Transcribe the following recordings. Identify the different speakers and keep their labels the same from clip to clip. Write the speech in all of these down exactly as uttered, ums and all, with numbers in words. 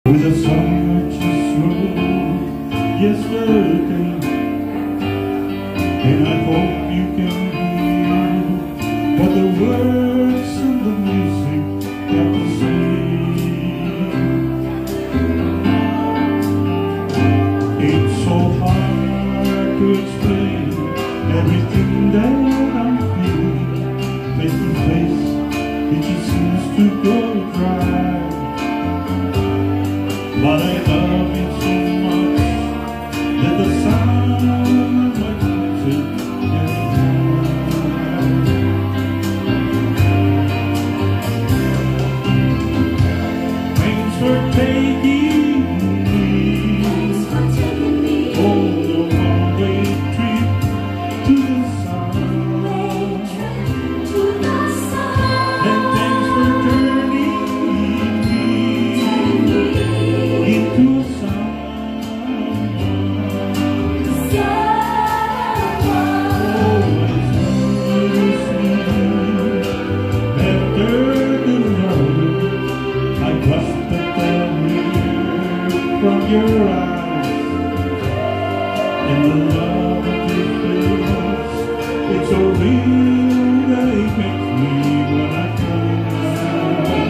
Speaker 1: With a song that you wrote yesterday, and I hope you can hear what the words and the music have to say. It's so hard to explain everything that I'm feeling. Face to face, it just seems to go dry. But I love you so much that the sound of my music carries. Thanks for taking me, Thanks for taking me on the one-way trip to the sun. To the sun. And thanks for turning me into a someone, after the love I trust that I from your eyes, and the love of your face, it's so real that it makes me wanna cry.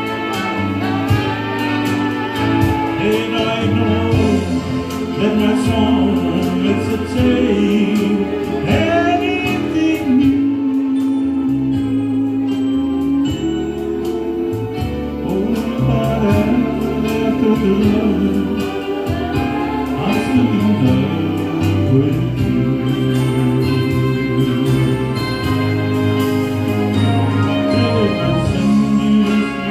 Speaker 1: And I know that my song lets it say anything new. Oh, but after the love, I'm still in love with you. Till I sing you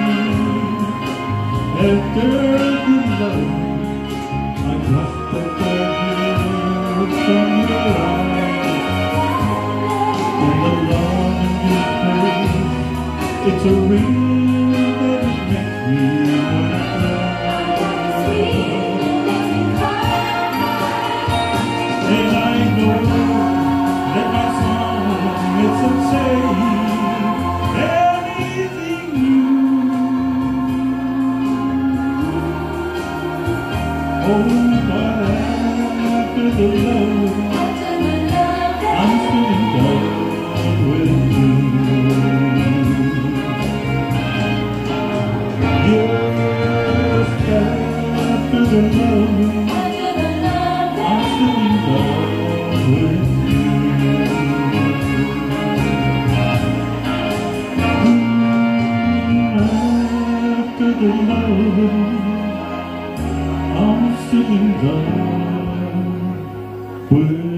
Speaker 1: this name after the love I trust that I hear from your eyes, and the love in your face, it's a real that it makes me wanna cry. And I know that my song isn't saying anything new. Oh, but after the love, I'm still in love with you. Yes, after the love, I'm still in love with you. After the love, I'm still in love with